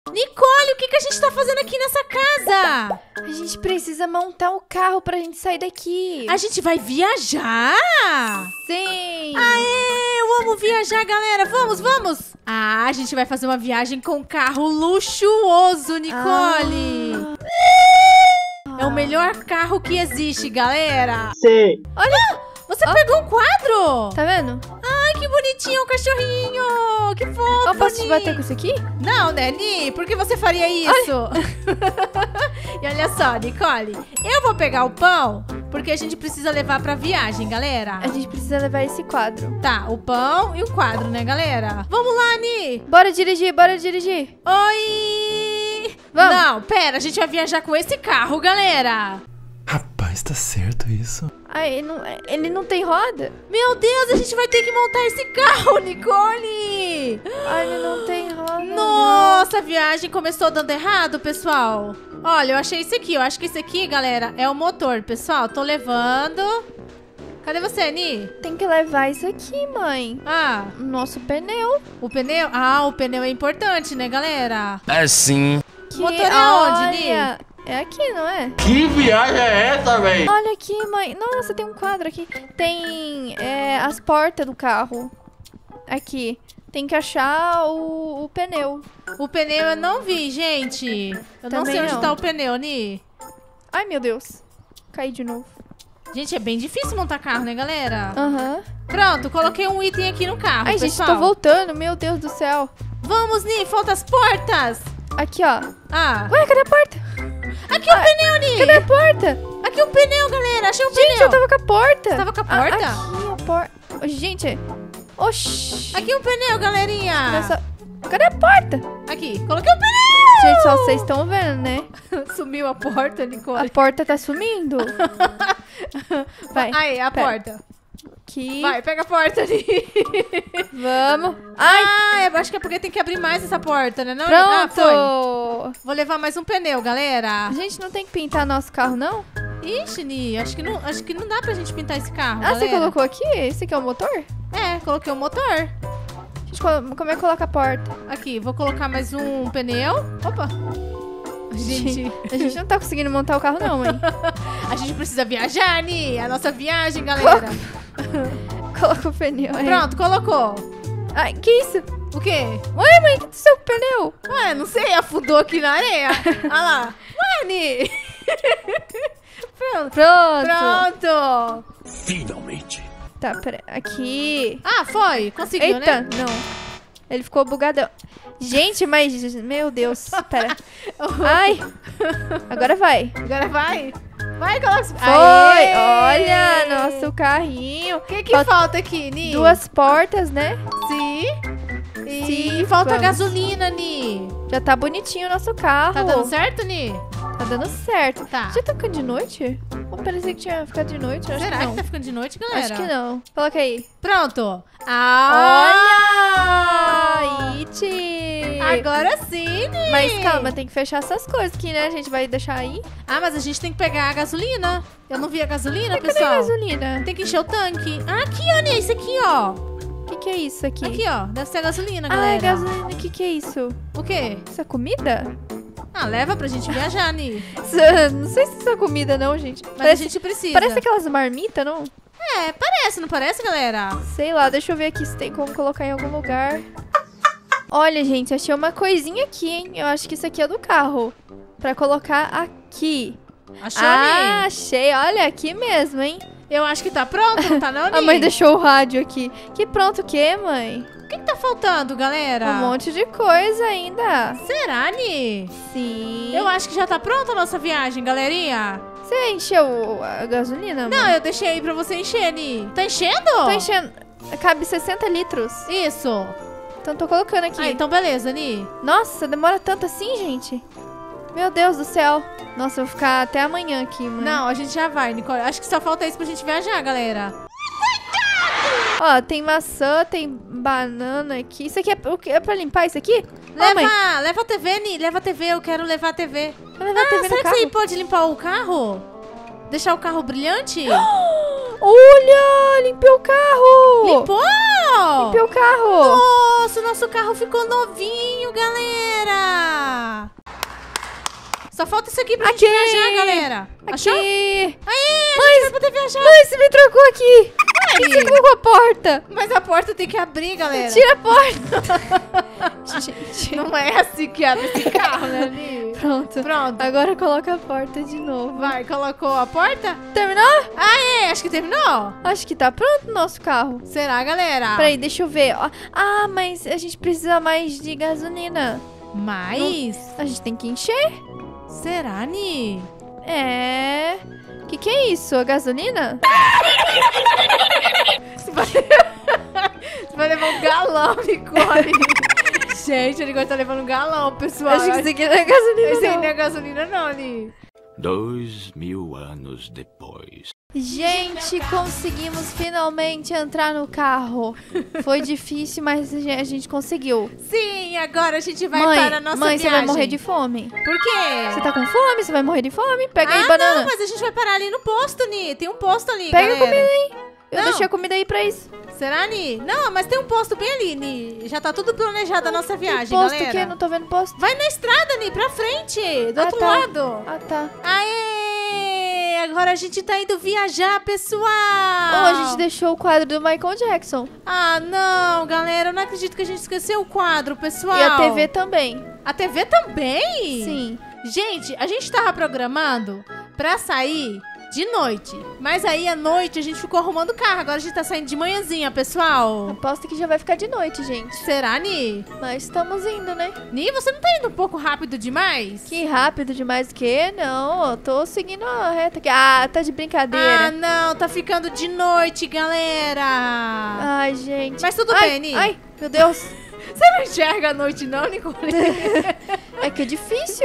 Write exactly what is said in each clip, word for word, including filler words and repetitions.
Nicole, o que, que a gente tá fazendo aqui nessa casa? A gente precisa montar o carro pra gente sair daqui. A gente vai viajar? Sim! Aê, eu amo viajar, galera. Vamos, vamos. Ah, a gente vai fazer uma viagem com um carro luxuoso, Nicole. Ah. É o melhor carro que existe, galera. Sim. Olha, você oh. pegou um quadro. Tá vendo? Ai, que bonitinho, um cachorrinho. Que fofo, Eu posso te Ni. bater com isso aqui? Não, né, Ni? Por que você faria isso? E olha só, Nicole, eu vou pegar o pão, porque a gente precisa levar pra viagem, galera. A gente precisa levar esse quadro. Tá, o pão e o quadro, né, galera? Vamos lá, Ni. Bora dirigir, bora dirigir. Oi! Vamos. Não, pera, a gente vai viajar com esse carro, galera. Rapaz, tá certo isso? Ai, ele não, ele não tem roda? Meu Deus, a gente vai ter que montar esse carro, Nicole! Ai, ele não tem roda. Nossa, a viagem começou dando errado, pessoal. Olha, eu achei isso aqui. Eu acho que esse aqui, galera, é o motor, pessoal. Tô levando. Cadê você, Ni? Tem que levar isso aqui, mãe. Ah, Nosso pneu. o pneu? Ah, o pneu é importante, né, galera? É sim. Que, Motor é onde, Ni? olha, é aqui, não é? Que viagem é essa, velho? Olha aqui, mãe. Nossa, tem um quadro aqui. Tem é, as portas do carro. Aqui. Tem que achar o, o pneu. O pneu eu não vi, gente. Eu não Também sei onde não. tá o pneu, Ni. Ai, meu Deus. Caí de novo. Gente, é bem difícil montar carro, né, galera? Aham. Pronto, coloquei um item aqui no carro, Ai, gente, pessoal. tô voltando. Meu Deus do céu. Vamos, Ni, falta as portas. Aqui, ó. Ah, Ué, cadê a porta? aqui o Ah, pneu, Ni. Cadê a porta? Aqui o pneu, galera. Achei o Gente, pneu. eu tava com a porta. Você tava com a Ah, porta? aqui a porta. Gente. Oxi. Aqui o pneu, galerinha. Nessa... Cadê a porta? Aqui, coloquei o pneu. Gente, só vocês estão vendo, né? Sumiu a porta, A Nicole. porta tá sumindo. Vai. Aí, a pera. porta. Aqui. Vai, pega a porta ali. Vamos. Ai, Ah, eu acho que é porque tem que abrir mais essa porta, né? Não? Ah, foi. pronto. Vou levar mais um pneu, galera. A gente não tem que pintar nosso carro, não? Ixi, Ni, acho que não, acho que não dá pra gente pintar esse carro, Ah, você galera. colocou aqui? Esse aqui é o motor? É, coloquei o motor. A gente colo- como é que coloca a porta? Aqui, vou colocar mais um pneu. Opa. Gente, A gente não tá conseguindo montar o carro, não, mãe. a gente precisa viajar, Ni. A nossa viagem, galera. Coloca o pneu aí. Pronto, colocou. Ai, que isso? O quê? Ué, mãe, que do seu pneu? Ué, não sei, afundou aqui na areia. Olha lá. Ué, Ni. Pronto. Pronto. Pronto. Finalmente. Tá, pera. Aqui. Ah, foi. Conseguiu, Eita, né? não. Ele ficou bugadão. Gente, mas... Meu Deus. Pera. Ai. Agora vai. Agora vai. Vai, coloca. Foi. Aê! Olha, nosso carrinho. O que que Falta falta aqui, Ni? Duas portas, né? Sim. E Sim, falta vamos. gasolina, Ni. Já tá bonitinho o nosso carro. Tá dando certo, Ni? Tá dando certo. Tá. Já tá ficando de noite? Ou parecia que tinha ficado de noite? Eu acho Será que que, não. tá ficando de noite, galera? Acho que não. Coloca aí. Pronto. Ah! Olha! It! Agora sim, Ni. Mas calma, tem que fechar essas coisas aqui, né? A gente vai deixar aí. Ah, mas a gente tem que pegar a gasolina. Eu não vi a gasolina, Cadê a pessoal. gasolina? Tem que encher o tanque. Ah, aqui, ó, Ni. Isso aqui, ó. O que, que é isso aqui? Aqui, ó. Deve ser a gasolina, Ah, galera. é gasolina. O que, que é isso? O quê? Isso é comida? Ah, leva pra gente viajar, Ni. Isso- não sei se isso é comida, não, gente. Mas Parece, a gente precisa. parece aquelas marmitas, não? É, parece, não parece, galera? Sei lá, deixa eu ver aqui se tem como colocar em algum lugar. Olha, gente, achei uma coisinha aqui, hein? Eu acho que isso aqui é do carro. Pra colocar aqui. Achou, Ah, Ni? achei. Olha, aqui mesmo, hein? Eu acho que tá pronto, não tá não, Ni? A mãe deixou o rádio aqui. Que pronto o quê, mãe? O que que tá faltando, galera? Um monte de coisa ainda. Será, Ni? Sim. Eu acho que já tá pronta a nossa viagem, galerinha. Você encheu a gasolina, mãe? Não, eu deixei aí pra você encher, Ni. Tá enchendo? Tô enchendo. Cabe sessenta litros. Isso. Então tô colocando aqui. Ah, então beleza, Ni. Nossa, demora tanto assim, gente? Meu Deus do céu. Nossa, eu vou ficar até amanhã aqui, mãe. Não, a gente já vai, Nicole. Acho que só falta isso pra gente viajar, galera. Ó, tem maçã, tem banana aqui. Isso aqui é, o quê? É pra limpar isso aqui? Ó, mãe, Leva, leva a T V, Ni. Leva a T V, eu quero levar a T V. vai levar a Ah, T V será no que você carro? pode limpar o carro? Deixar o carro brilhante? Olha, limpei o carro. Limpou? Limpei o carro. Nossa, o nosso carro ficou novinho, galera. Só falta isso aqui pra Aqui. gente viajar, galera. Achou? Aqui. Aí, Mãe, a gente vai poder viajar. Mãe, você me trocou aqui. Ai. Você colocou a porta. Mas a porta tem que abrir, galera. Tira a porta. Gente. Não é assim que abre esse carro, né, Ni? Pronto. Pronto. Agora coloca a porta de novo. Vai, colocou a porta? Terminou? Ah, é, acho que terminou. Acho que tá pronto o nosso carro. Será, galera? Peraí, deixa eu ver. Ó. Ah, mas a gente precisa mais de gasolina. Mas... A gente tem que encher? Será, Ni? É... O que que é isso? A gasolina? Você vai, Você vai levar um galão, Nicole. Gente, a Nicole tá levando um galão, pessoal. Acho que isso aqui não é gasolina, Esse aí não. não é gasolina, não, Ni. Dois mil anos depois. Gente, conseguimos finalmente entrar no carro. Foi difícil, mas a gente conseguiu. Sim, agora a gente vai mãe, para a nossa mãe, viagem. você vai morrer de fome. Por quê? Você tá com fome? Você vai morrer de fome? Pega aí, ah, banana. não, mas a gente vai parar ali no posto, Ni. Tem um posto ali, Pega a galera. comida aí. Eu Não. deixei a comida aí pra isso. Será, Ni? Não, mas tem um posto bem ali, Ni. Já tá tudo planejado a nossa viagem, Tem posto galera. que não tô vendo posto. Vai na estrada, Ni, pra frente, do Ah, outro tá. lado. Ah, tá. Aê! Agora a gente tá indo viajar, pessoal. Oh, a gente deixou o quadro do Michael Jackson. Ah, não, galera. Eu não acredito que a gente esqueceu o quadro, pessoal. E a T V também. A T V também? Sim. Gente, a gente tava programando pra sair de noite. Mas aí, à noite, a gente ficou arrumando o carro. Agora a gente tá saindo de manhãzinha, pessoal. Aposto que já vai ficar de noite, gente. Será, Ni? Mas estamos indo, né? Ni, você não tá indo um pouco rápido demais? Que rápido demais que? Não, eu tô seguindo a reta aqui. Ah, tá de Ah, brincadeira. não. Tá ficando de noite, galera. Ai, gente. Mas tudo ai, bem, Ni. Ai, meu Deus. Você não enxerga à noite, não, Nicole? É que é difícil.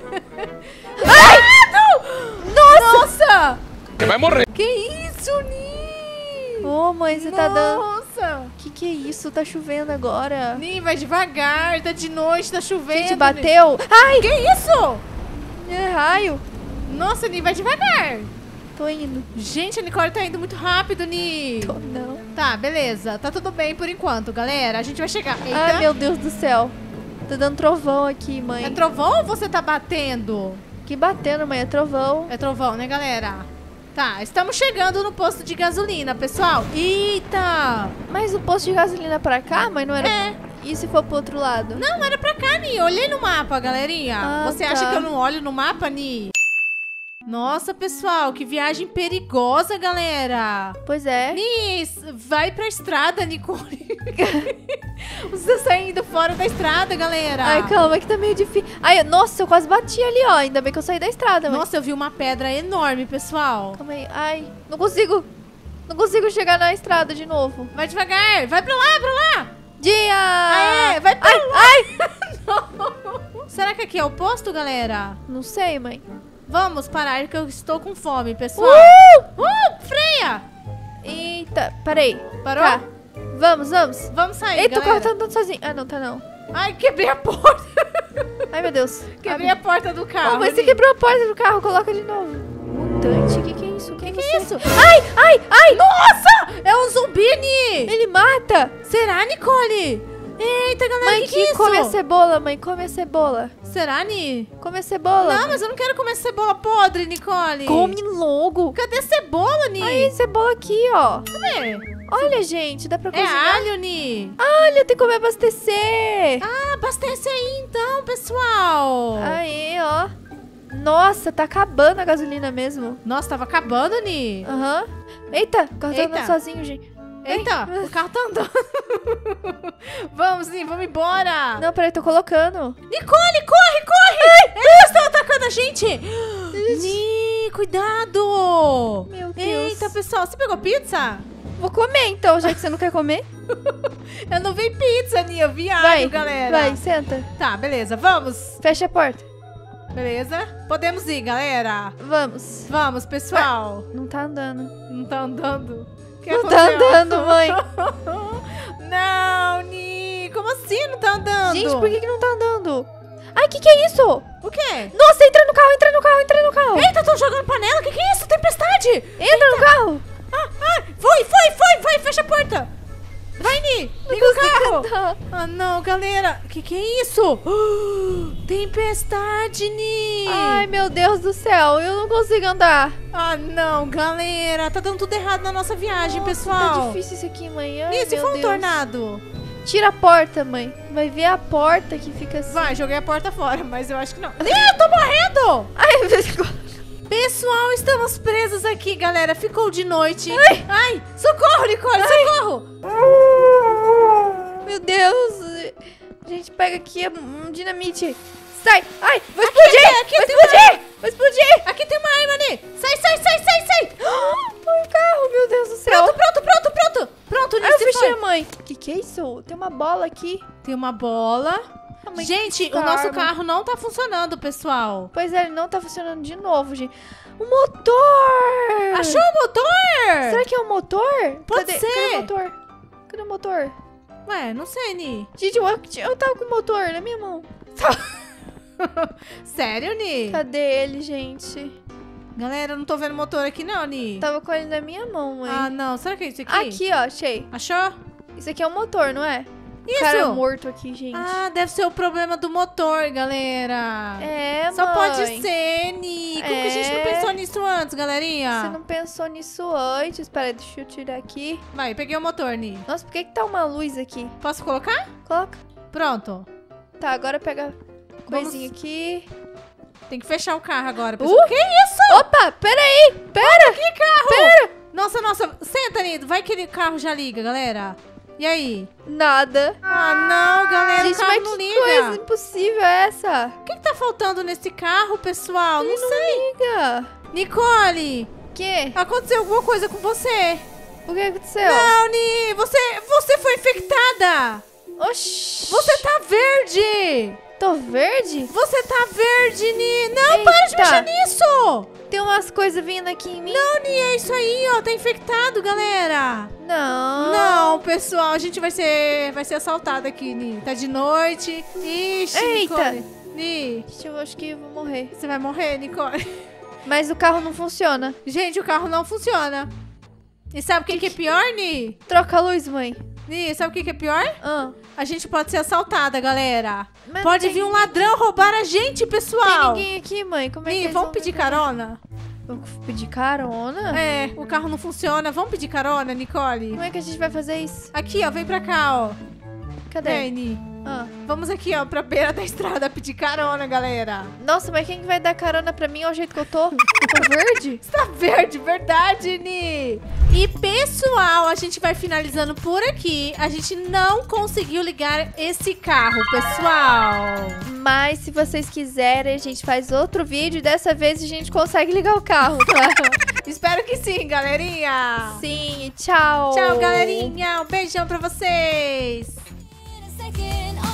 Ai, não! Nossa! Você vai morrer. Que isso, Ni? Ô, mãe, você tá dando... Nossa! Que que é isso? Tá chovendo agora. Ni, vai devagar. Tá de noite, tá chovendo. Gente, bateu. Ai, Que isso? é raio. Nossa, Ni, vai devagar. Tô indo. Gente, a Nicole tá indo muito rápido, Ni. Tô não. Tá, beleza. Tá tudo bem por enquanto, galera. A gente vai chegar. Eita. Ai, meu Deus do céu. Tá dando trovão aqui, mãe. É trovão ou você tá batendo? Que batendo, mãe. É trovão. É trovão, né, galera? Tá, estamos chegando no posto de gasolina, pessoal. Eita! Mas o posto de gasolina pra cá, mãe, não era... É. E se for pro outro lado? Não, era pra cá, Ni. Olhei no mapa, galerinha. Ah, Você tá. acha que eu não olho no mapa, Ni? Nossa, pessoal, que viagem perigosa, galera. Pois é. Ni, vai pra estrada, Nicole. Você tá saindo fora da estrada, galera. Ai, calma, que tá meio difícil. Ai, nossa, eu quase bati ali, ó. Ainda bem que eu saí da estrada, mãe. Nossa, eu vi uma pedra enorme, pessoal. Calma aí. Ai, não consigo. Não consigo chegar na estrada de novo. Vai devagar, vai pra lá, pra lá. Dia! Aê, vai pra Ai, lá. ai! Não. Será que aqui é o posto, galera? Não sei, mãe. Vamos parar que eu estou com fome, pessoal. Uh! Uh, freia. Eita, parei. Parou? Tá. Vamos, vamos. Vamos sair, Eita, o carro galera. tá andando sozinho. Ah, não, tá não. Ai, quebrei a porta. Ai, meu Deus. Quebrei Abre. a porta do carro. Oh, mas você Ni. quebrou a porta do carro, coloca de novo. Mutante, o que que é isso? O que, Que é que é você? isso? Ai, ai, ai! Nossa! É um zumbi, Ni. Ele mata! Será, Nicole? Eita, galera, Mãe, que, que é isso? come a cebola, mãe, come a cebola. Será, Ni? Come a cebola. Não, mas eu não quero comer cebola podre, Nicole. Come logo. Cadê a cebola, Ni? Aí, cebola aqui, ó. Cadê? Olha, gente, dá pra É cozinhar. alho, Ni. Olha, tem que comer abastecer. Ah, abastece aí então, pessoal. Aí, ó. Nossa, tá acabando a gasolina mesmo. Nossa, tava acabando, Ni. Aham. Eita, o carro tá Eita. andando sozinho, gente. Eita, o carro tá andando. Vamos, Ni, vamos embora. Não, peraí, tô colocando. Nicole, corre, corre. Eles estão atacando a gente. Ni, cuidado. Meu Deus. Eita, pessoal, você pegou pizza? Vou comer, então, já que você não quer comer. Eu não vi pizza, Ni, eu vi alho, Vai, galera. vai, senta. Tá, beleza, vamos. Fecha a porta. Beleza? Podemos ir, galera. Vamos. Vamos, pessoal. Não tá andando. Não tá andando? O que Não tá aconteceu? andando, mãe. Não, Ni. Como assim não tá andando? Gente, por que, que não tá andando? Ai, que que é isso? O quê? Nossa, entra no carro, entra no carro, entra no carro. Eita, tô jogando panela. O que que é isso? Tempestade. Entra no carro. Ah, Ah, foi, foi, foi, vai, fecha a porta. Vai, Ni, liga o carro. Andar. Ah, não, galera. Que que é isso? Tempestade, Ni. Ai, meu Deus do céu, eu não consigo andar. Ah, não, galera. Tá dando tudo errado na nossa viagem, Nossa, pessoal. tá difícil isso aqui, mãe. Ai, Ni, se meu for um Deus. tornado? Tira a porta, mãe. Vai ver a porta que fica assim. Vai, joguei a porta fora, mas eu acho que não. Ni, eu tô morrendo. Ai, Pessoal, estamos presos aqui, galera. Ficou de noite. Ai, Ai socorro, Nicole, socorro. meu Deus. Gente, pega aqui um dinamite. Sai. Ai, vai explodir. Aqui, aqui, vai tem explodir. uma- Vai explodir. Aqui tem uma arma, Ni. Sai, sai, sai, sai, sai. Foi o carro, meu Deus do céu. Pronto, pronto, pronto, pronto. Pronto, Ni, Ai, eu se fechei foi. a mãe. O que que é isso? Tem uma bola aqui. Tem uma bola. A mãe Gente, com o nosso arma. carro não tá funcionando, pessoal. Pois é, ele não tá funcionando de novo, gente. O motor! Achou o motor? Será que é o motor? Pode Cadê? ser. Cadê o motor? Cadê o motor? Ué, não sei, Ni. Gente, eu, eu tava com o motor na minha mão. Sério, Ni? Cadê ele, gente? Galera, eu não tô vendo motor aqui não, Ni. Tava com ele na minha mão, mãe. Ah, não. Será que é isso aqui? Aqui, ó, achei. Achou? Isso aqui é o motor, não é? Isso. O cara morto aqui, gente. Ah, deve ser o problema do motor, galera. É, Só mãe. pode ser, Ni. Como que a gente não É. pensou nisso antes, galerinha? Você não pensou nisso antes. Pera, deixa eu tirar aqui. Vai, peguei o motor, Ni. Nossa, por que que tá uma luz aqui? Posso colocar? Coloca. Pronto. Tá, agora pega a Vamos- coisinha aqui. Tem que fechar o carro agora, pessoal. Uh! Que isso? Opa, peraí. Pera. Que carro? Pera. Nossa, nossa. Senta, Ni. Vai que ele- o carro já liga, galera. E aí? Nada. Ah, não, galera. Gente, o carro mas não que liga. coisa impossível é essa? O que, que tá faltando nesse carro, pessoal? Ele não não sei. liga. Nicole, O quê? aconteceu alguma coisa com você? O que aconteceu? Não, Ni. Você, você foi infectada. Oxi. Você tá verde. Tô verde? Você tá verde, Ni. Não, para de Eita. mexer nisso. Tem umas coisas vindo aqui em mim. Não, Ni, é isso aí, ó. Tá infectado, galera. Não. Não, pessoal, a gente vai ser, vai ser assaltado aqui, Ni. Tá de noite. Ixi, Eita. Nicole. Ni, Gente, eu acho que eu vou morrer. você vai morrer, Nicole. Mas o carro não funciona. Gente, o carro não funciona. E sabe o que, que é pior, Ni? Troca a luz, mãe. Ni, sabe o que, que é pior? Ah. A gente pode ser assaltada, galera. Mas Pode tem- vir um ladrão roubar a gente, Tem pessoal. ninguém aqui, mãe. Como é que Ni, eles vamos vão pedir me- carona? Vamos pedir carona? É, o carro não funciona. Vamos pedir carona, Nicole? Como é que a gente vai fazer isso? Aqui, ó, vem pra cá, ó. Cadê? Vem, Ni. Ah. Vamos aqui, ó, pra beira da estrada pedir carona, galera. Nossa, mas quem que vai dar carona pra mim ao jeito que eu tô? Tô verde? Está verde, verdade, Ni. E, pessoal, a gente vai finalizando por aqui. A gente não conseguiu ligar esse carro, pessoal. Mas se vocês quiserem, a gente faz outro vídeo. Dessa vez a gente consegue ligar o carro, tá? Espero que sim, galerinha. Sim, tchau. Tchau, galerinha. Um beijão pra vocês. second